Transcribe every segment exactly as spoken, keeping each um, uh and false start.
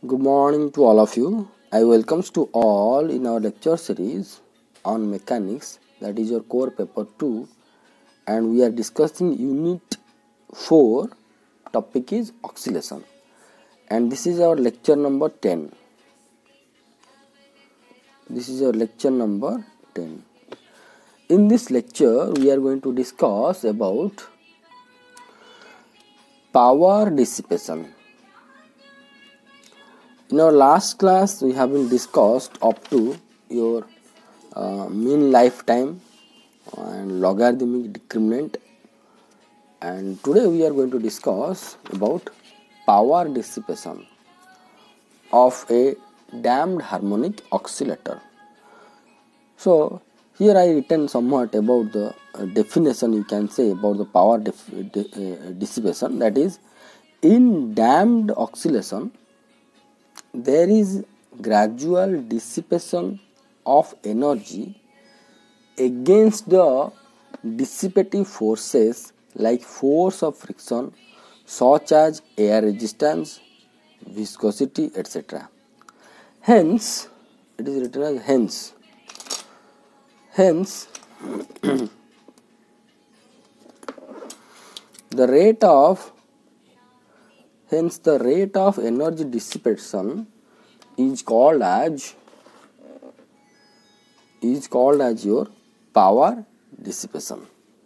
Good morning to all of you. I welcomes to all in our lecture series on mechanics, that is your core paper two, and we are discussing unit four. Topic is oscillation, and this is our lecture number ten. This is our lecture number ten. In this lecture we are going to discuss about power dissipation. In our last class, we have been discussed up to your uh, mean lifetime and logarithmic decrement, and today we are going to discuss about power dissipation of a damped harmonic oscillator. So here I written somewhat about the uh, definition, you can say, about the power dif- uh, dissipation. That is, in damped oscillation there is gradual dissipation of energy against the dissipative forces like force of friction, such as air resistance, viscosity, et cetera. Hence, it is written as hence. Hence, the rate of Hence, the rate of energy dissipation is called as is called as your power dissipation.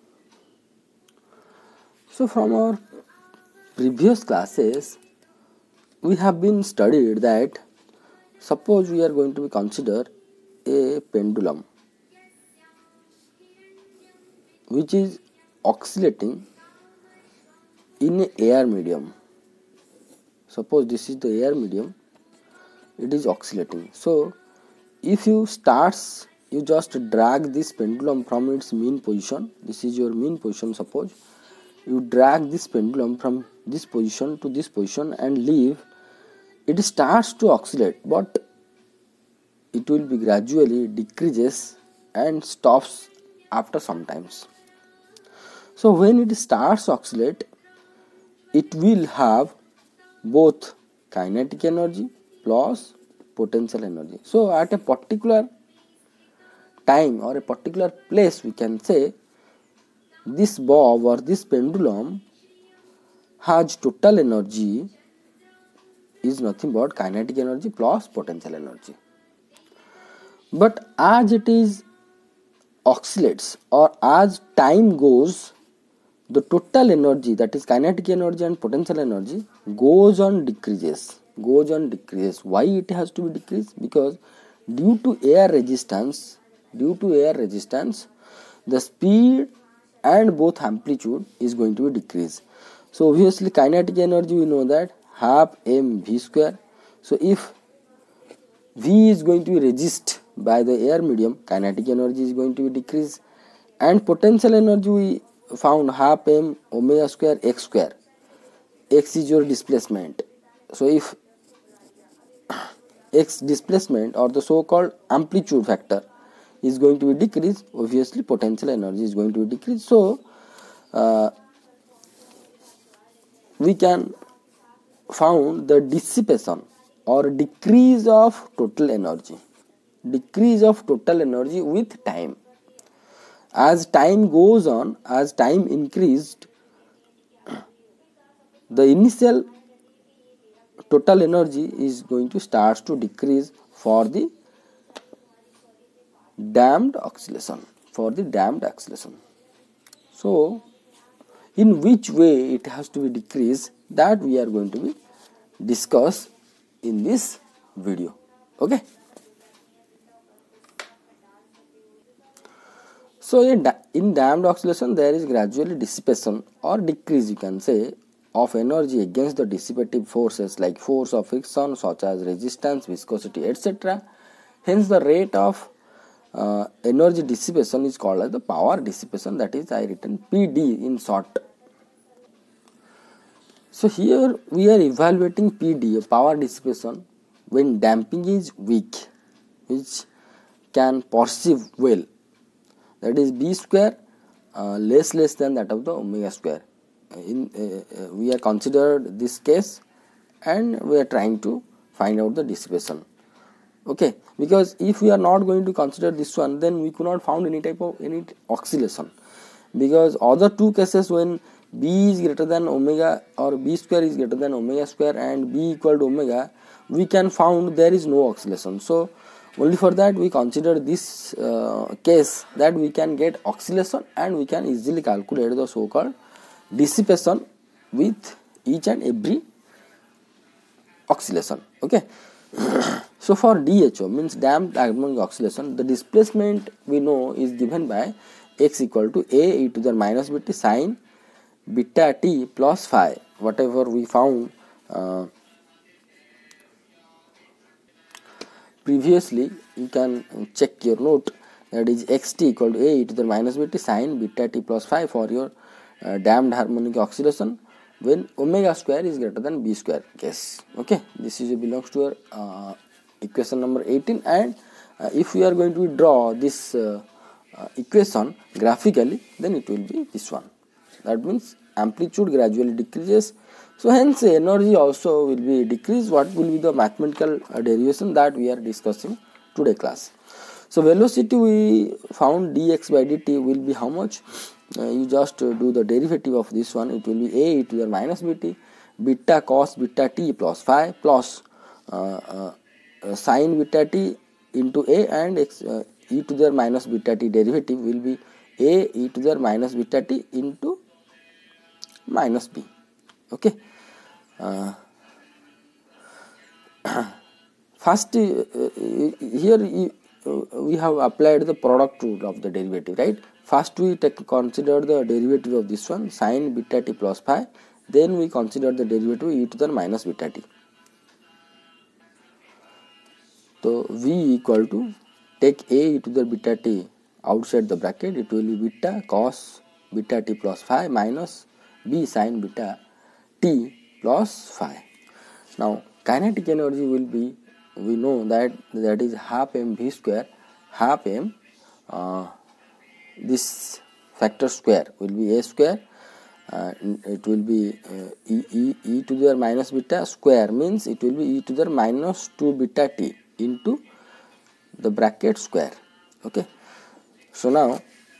So, from our previous classes, we have been studied that suppose we are going to be consider a pendulum which is oscillating in an air medium. Suppose this is the air medium, it is oscillating. So if you starts, you just drag this pendulum from its mean position. This is your mean position. Suppose you drag this pendulum from this position to this position and leave, it starts to oscillate, but it will be gradually decreases and stops after some times. So when it starts to oscillate, it will have both kinetic energy plus potential energy. So at a particular time or a particular place, we can say this bob or this pendulum has total energy is nothing but kinetic energy plus potential energy. But as it is oscillates, or as time goes, the total energy, that is kinetic energy and potential energy, goes on decreases goes on decreases. Why it has to be decreased? Because due to air resistance due to air resistance the speed and both amplitude is going to be decreased. So obviously kinetic energy, we know that half m v square. So if v is going to be resist by the air medium, kinetic energy is going to be decreased, and potential energy we found half m omega square x square. X is your displacement. So if x displacement or the so called amplitude factor is going to be decreased, obviously potential energy is going to be decreased. So uh, we can found the dissipation or decrease of total energy decrease of total energy with time. As time goes on, as time increased, the initial total energy is going to start to decrease for the damped oscillation. For the damped oscillation. So, in which way it has to be decreased, that we are going to be discuss in this video. Okay. So in, in damped oscillation there is gradually dissipation or decrease, you can say, of energy against the dissipative forces like force of friction, such as resistance, viscosity, et cetera. Hence the rate of uh, energy dissipation is called as the power dissipation, that is I written P D in short. So here we are evaluating P D, power dissipation, when damping is weak, which can perceive well. That is b square uh, less less than that of the omega square. In uh, uh, we are considered this case and we are trying to find out the dissipation. Okay, because if we are not going to consider this one, then we could not found any type of any oscillation, because other two cases when b is greater than omega or b square is greater than omega square and b equal to omega, we can found there is no oscillation. So only for that we consider this uh, case that we can get oscillation and we can easily calculate the so called dissipation with each and every oscillation. Okay. So for D H O means damped harmonic oscillation, the displacement we know is given by x equal to a e to the minus bt sine beta t plus phi, whatever we found uh, previously. You can check your note, that is xt equal to a e to the minus bt sine beta t plus phi for your uh, damped harmonic oscillation when omega square is greater than b square case. Okay, this is belongs to your uh, equation number eighteen, and uh, if we are going to draw this uh, uh, equation graphically, then it will be this one. That means amplitude gradually decreases, so hence energy also will be decreased. What will be the mathematical uh, derivation that we are discussing today class? So velocity we found dx by dt will be how much? Uh, you just uh, do the derivative of this one. It will be a e to the minus bt beta cos beta t plus phi plus uh, uh, uh, sine beta t into a, and x, uh, e to the minus beta t derivative will be a e to the minus beta t into minus b. Okay. Uh, first, uh, here you, uh, we have applied the product rule of the derivative, right? First we take consider the derivative of this one sine beta t plus phi, then we consider the derivative e to the minus beta t. So v equal to take a e to the beta t outside the bracket, it will be beta cos beta t plus phi minus b sine beta t plus phi. Now kinetic energy will be, we know that that is half mv square, half m uh, this factor square will be a square, uh, it will be uh, e, e, e to the minus beta square means it will be e to the minus two beta t into the bracket square. Okay. So now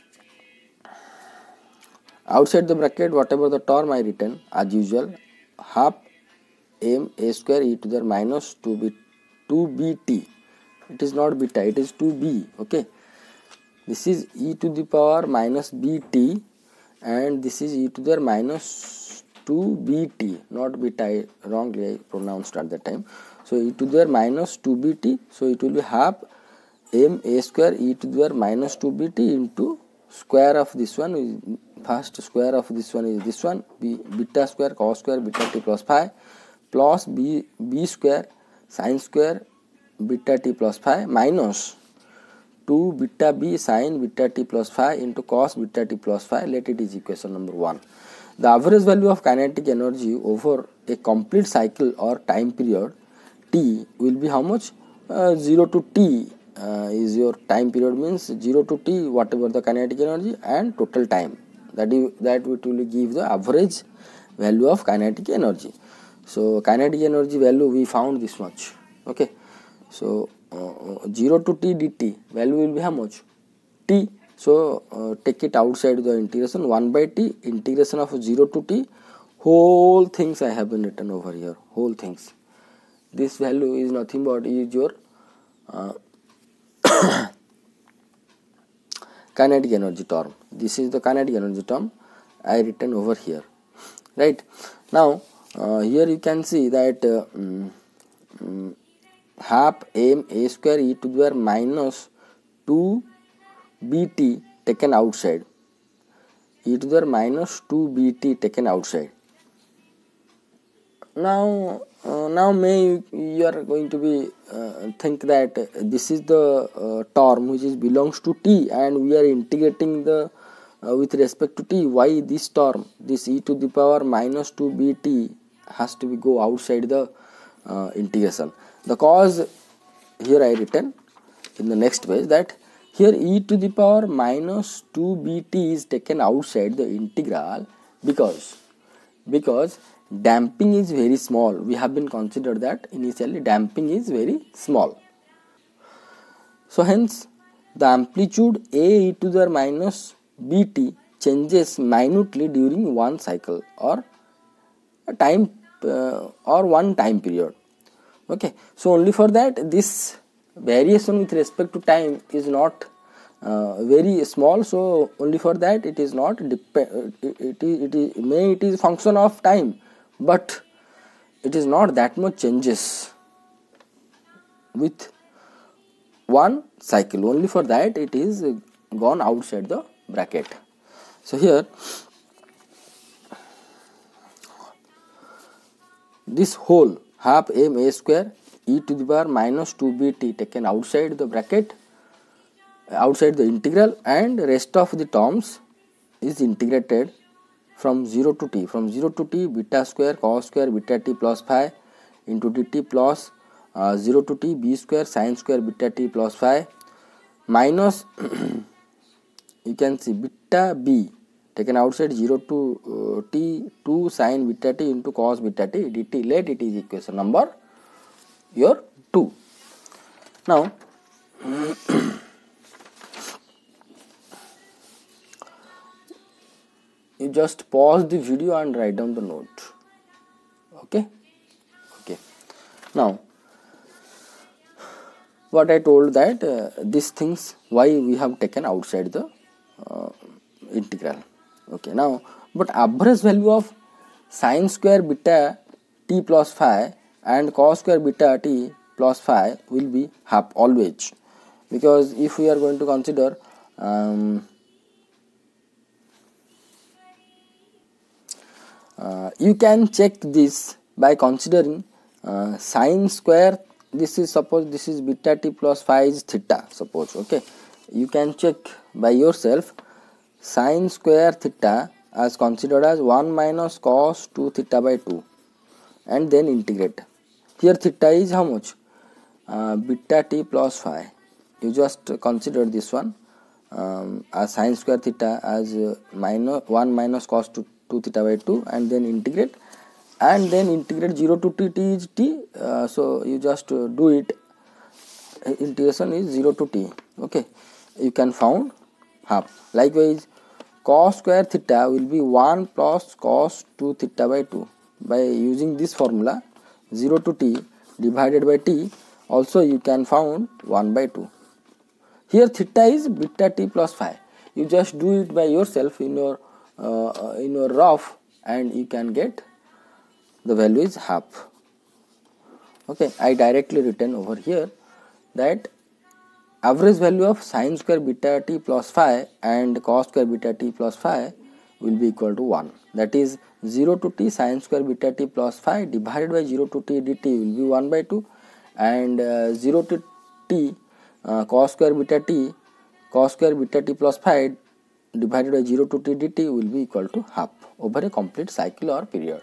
outside the bracket whatever the term I written as usual, half m a square e to the minus two b two bt, it is not beta, it is two b. Okay, this is e to the power minus bt and this is e to the minus two bt, not beta, I wrongly I pronounced at that time. So e to the minus two bt, so it will be half m a square e to the minus two bt into square of this one is, first square of this one is this one, b beta square cos square beta t plus phi plus b b square sin square beta t plus phi minus two beta b sin beta t plus phi into cos beta t plus phi. Let it is equation number one. The average value of kinetic energy over a complete cycle or time period t will be how much? Uh, zero to t uh, is your time period, means zero to t whatever the kinetic energy and total time, that is that it will give the average value of kinetic energy. So kinetic energy value we found this much. Okay, so uh, zero to t dt value will be how much? T. So uh, take it outside the integration, one by t integration of zero to t, whole things I have been written over here, whole things. This value is nothing but is your uh, kinetic energy term. This is the kinetic energy term I written over here, right? Now uh, here you can see that uh, um, um, half m a square e to the minus two bt taken outside, e to the minus two bt taken outside. Now uh, now may you are going to be uh, think that uh, this is the uh, term which is belongs to t and we are integrating the uh, with respect to t. Why this term, this e to the power minus two bt has to be go outside the uh, integration? The cause here I written in the next page that here e to the power minus two bt is taken outside the integral because because damping is very small. We have been considered that initially damping is very small. So hence the amplitude A e to the minus bt changes minutely during one cycle or a time uh, or one time period. Okay, so only for that this variation with respect to time is not uh, very small, so only for that it is not depend it, it, it is may it is function of time, but it is not that much changes with one cycle. Only for that it is gone outside the bracket. So here this whole half m a square e to the power minus two b t taken outside the bracket, outside the integral, and rest of the terms is integrated from zero to t. From zero to t, beta square cos square beta t plus phi into dt plus uh, zero to t b square sin square beta t plus phi minus you can see beta b taken outside zero to uh, t two sin beta t into cos beta t dt. Let it is equation number your two. Now you just pause the video and write down the note. Okay. Okay. Now what I told that uh, these things why we have taken outside the uh, integral. Okay. Now but average value of sin square beta t plus phi and cos square beta t plus phi will be half always, because if we are going to consider um, Uh, you can check this by considering uh, sin square. This is suppose this is beta t plus phi is theta, suppose. Okay, you can check by yourself sin square theta as considered as one minus cos two theta by two, and then integrate. Here theta is how much? Uh, beta t plus phi. You just consider this one um, as sin square theta as uh, minus one minus cos two two theta by two, and then integrate, and then integrate zero to t, t is t, uh, so you just uh, do it, integration is zero to t. Okay, you can found half. Likewise cos square theta will be one plus cos two theta by two. By using this formula zero to t divided by t, also you can found one by two. Here theta is beta t plus phi. You just do it by yourself in your uh, in your rough, and you can get the value is half. Okay, I directly written over here that average value of sin square beta t plus phi and cos square beta t plus phi will be equal to one. That is zero to t sin square beta t plus phi divided by zero to t dt will be one by two, and uh, zero to t uh, cos square beta t cos square beta t plus phi divided by zero to t dt will be equal to half over a complete cycle or period.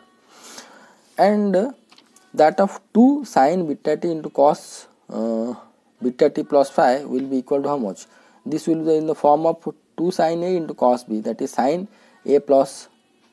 And uh, that of two sin beta t into cos uh, beta t plus phi will be equal to how much? This will be in the form of two sin a into cos b, that is sin a plus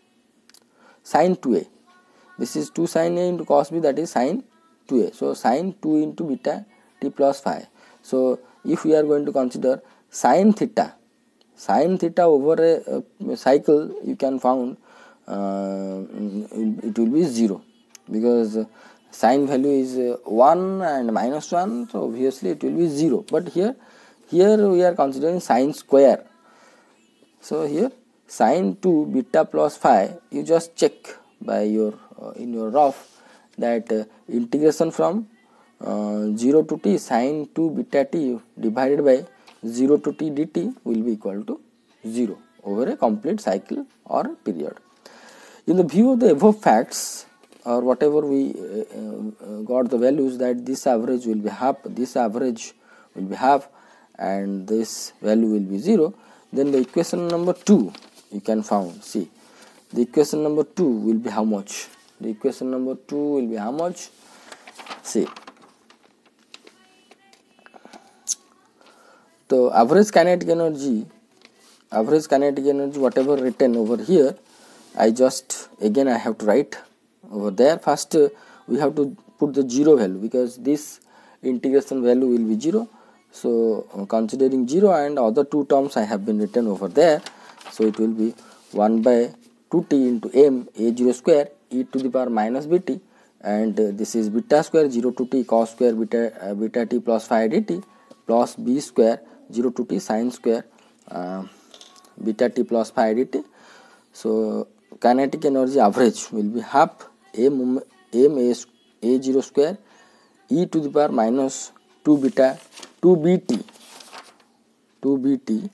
sin two a. This is two sin a into cos b, that is sin two a. So sin two into beta t plus phi. So if we are going to consider sin theta, sin theta over a, a cycle, you can found uh, it will be zero, because uh, sin value is uh, one and minus one, so obviously it will be zero. But here here we are considering sin square. So here sin two beta plus phi, you just check by your uh, in your rough that uh, integration from uh, zero to t sin two beta t divided by zero to t dt will be equal to zero over a complete cycle or period. In the view of the above facts, or whatever we uh, uh, got the values, that this average will be half, this average will be half, and this value will be zero, then the equation number two you can found. See, the equation number two will be how much? The equation number two will be how much? See, the average kinetic energy, average kinetic energy whatever written over here, I just again I have to write over there. First uh, we have to put the zero value, because this integration value will be zero. So uh, considering zero, and other two terms I have been written over there, so it will be one by two t into m a zero square e to the power minus bt, and uh, this is beta square zero to t cos square beta uh, beta t plus phi dt plus b square zero to t sin square uh, beta t plus phi dt. So kinetic energy average will be half m m a, a zero square e to the power minus two beta two bt two bt.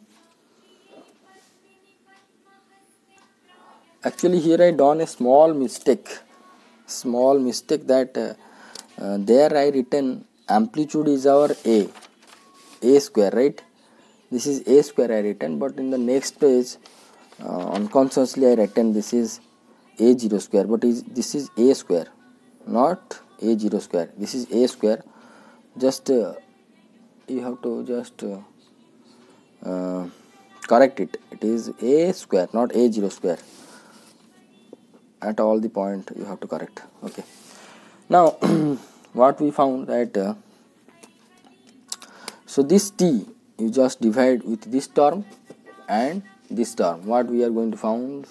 Actually here I done a small mistake small mistake that uh, uh, there I written amplitude is our a a square, right? This is a square I written, but in the next page uh, unconsciously I written this is a zero square, but is this is a square, not a zero square. This is a square. Just uh, you have to just uh, uh, correct it. It is a square, not a zero square. At all the point you have to correct. Okay. Now what we found that uh, so this t you just divide with this term and this term. What we are going to find?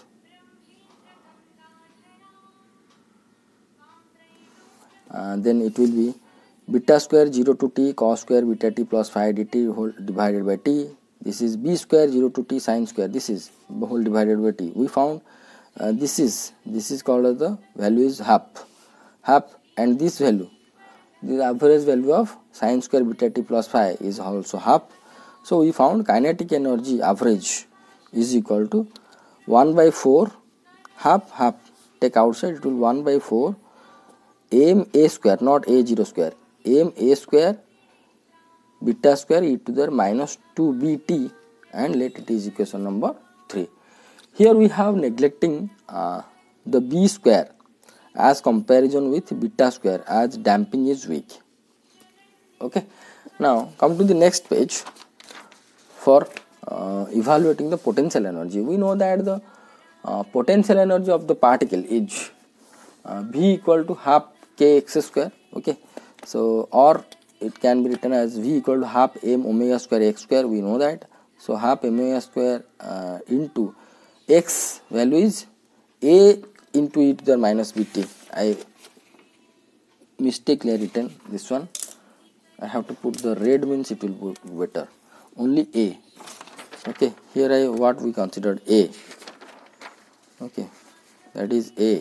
Uh, then it will be beta square zero to t cos square beta t plus phi dt whole divided by t. This is b square zero to t sin square. This is whole divided by t. We found uh, this is this is called as the value is half half, and this value, the average value of sin square beta t plus phi is also half. So we found kinetic energy average is equal to one by four half half, take outside, it will one by four m a square, not a zero square, m a square beta square e to the minus two bt, and let it is equation number three. Here we have neglecting uh, the b square as comparison with beta square, as damping is weak. Okay. Now come to the next page for uh, evaluating the potential energy. We know that the uh, potential energy of the particle is uh, V equal to half k x square. Okay. So or it can be written as V equal to half m omega square x square. We know that. So half omega square uh, into x value is a into e to the minus bt. I mistakenly written this one. I have to put the red, means it will be better. Only a. Okay. Here I what we considered a. Okay. That is a.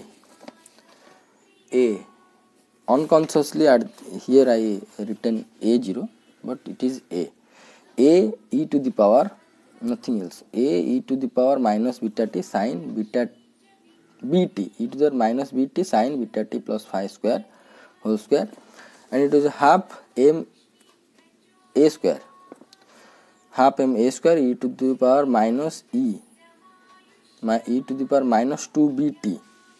A. Unconsciously at here I written a zero, but it is a. A e to the power nothing else. A e to the power minus beta t sin beta bt, e to the minus bt sin beta t plus phi square whole square, and it is half m a square, half m a square e to the power minus e, my e to the power minus two bt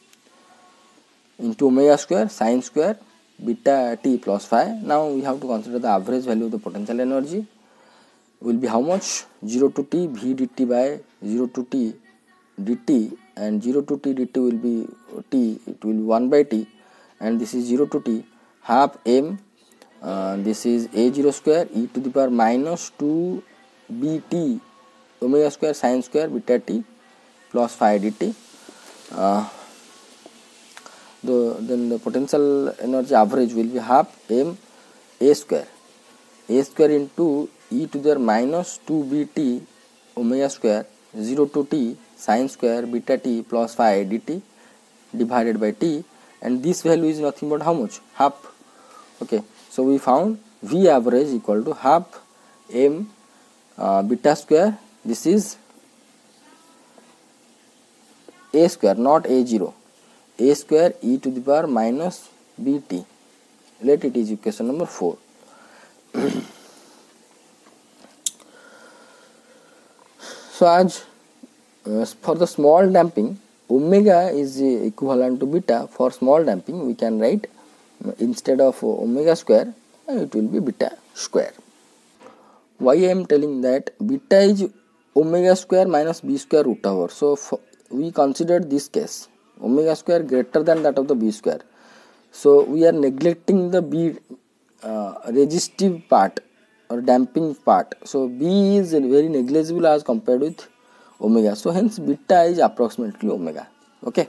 into omega square sin square beta t plus phi. Now we have to consider the average value of the potential energy will be how much? zero to t v dt by zero to t dt, and zero to t dt will be t, it will be one by t, and this is zero to t half m, uh, this is a zero square e to the power minus two bt omega square sin square beta t plus phi dt. Uh, the then the potential energy average will be half m a square, a square into e to the minus two bt omega square zero to t sin square beta t plus phi dt divided by t, and this value is nothing but how much? Half. Okay. So we found V average equal to half m uh, beta square. This is a square, not a zero. A square e to the power minus bt. Let it is equation number four. So as uh, for the small damping, omega is equivalent to beta. For small damping we can write instead of omega square it will be beta square. Why I am telling that? Beta is omega square minus b square root over. So for, we considered this case omega square greater than that of the B square. So we are neglecting the B uh, resistive part or damping part. So B is very negligible as compared with omega. So hence beta is approximately omega. Okay.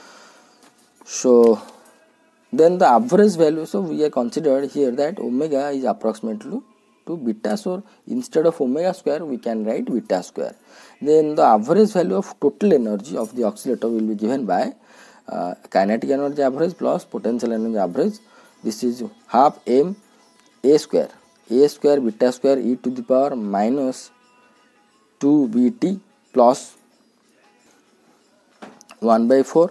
So then the average value, so we are considered here that omega is approximately to beta. So instead of omega square we can write beta square. Then the average value of total energy of the oscillator will be given by uh, kinetic energy average plus potential energy average. This is half m a square, a square beta square e to the power minus two bt plus one by four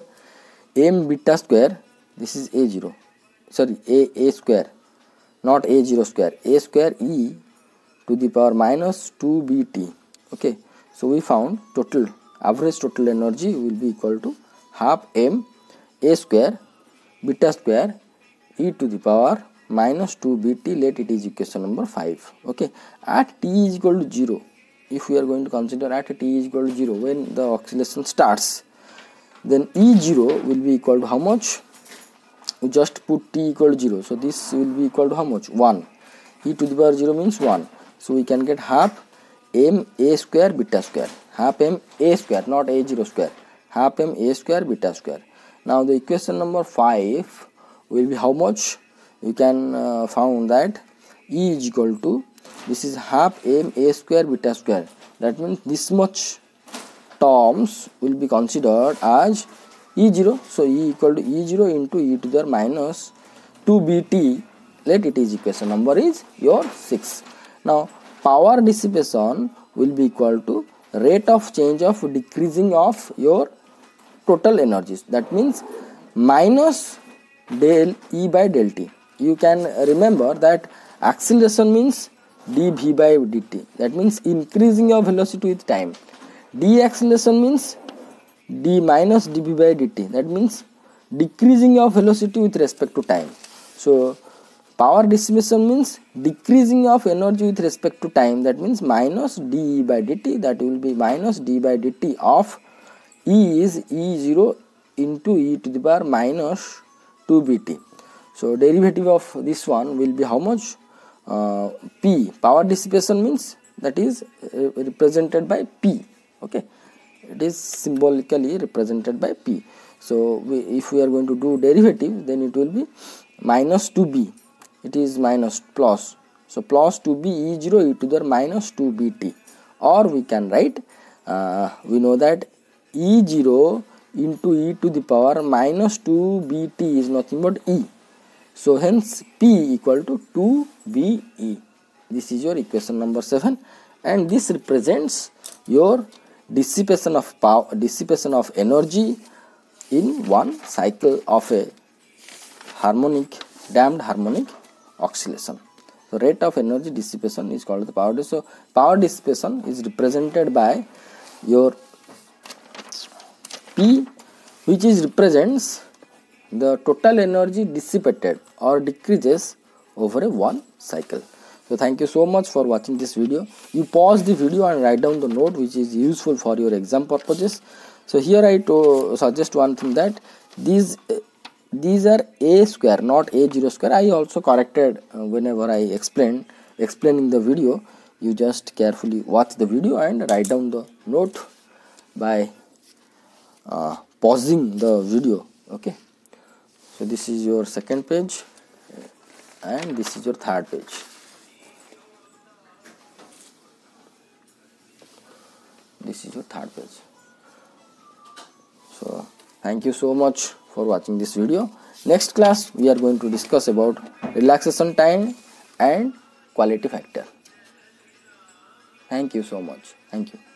m beta square. This is a zero, sorry a a square, not a zero square, a square e to the power minus two bt. Okay, so we found total average total energy will be equal to half m a square beta square e to the power minus two bt. Let it is equation number five. Okay, at t is equal to zero, if we are going to consider at t is equal to zero when the oscillation starts, then E zero will be equal to how much? We just put t equal to zero, so this will be equal to how much? one. E to the power zero means one, so we can get half m a square beta square, half m a square, not a zero square, half m a square beta square. Now the equation number five will be how much? You can uh, found that E is equal to, this is half m a square beta square, that means this much terms will be considered as E zero. So E equal to E zero into e to the minus two bt. Let it is equation number is your six. Now power dissipation will be equal to rate of change of decreasing of your total energies, that means minus del E by del T. You can remember that acceleration means dv by dt, that means increasing of velocity with time. Deceleration means d minus dv by dt, that means decreasing of velocity with respect to time. So power dissipation means decreasing of energy with respect to time, that means minus d by dt, that will be minus d by dt of E is E zero into e to the power minus two bt. So derivative of this one will be how much? Uh, P, power dissipation means that is uh, represented by P. Okay, it is symbolically represented by P. So we, if we are going to do derivative, then it will be minus two b, it is minus plus, so plus two b E zero e to the minus two bt, or we can write uh, we know that E zero into e to the power minus two bt is nothing but E. So hence P equal to two b E. This is your equation number seven, and this represents your dissipation of power, dissipation of energy in one cycle of a harmonic, damped harmonic oscillation. So rate of energy dissipation is called the power. So power dissipation is represented by your P, which is represents the total energy dissipated or decreases over a one cycle. So thank you so much for watching this video. You pause the video and write down the note which is useful for your exam purposes. So here I to suggest one thing, that these uh, these are a square, not a zero square. I also corrected uh, whenever I explained explaining the video. You just carefully watch the video and write down the note by uh, pausing the video. Okay, so this is your second page and this is your third page. This is your third page. So thank you so much for watching this video. Next class we are going to discuss about relaxation time and quality factor. Thank you so much. Thank you.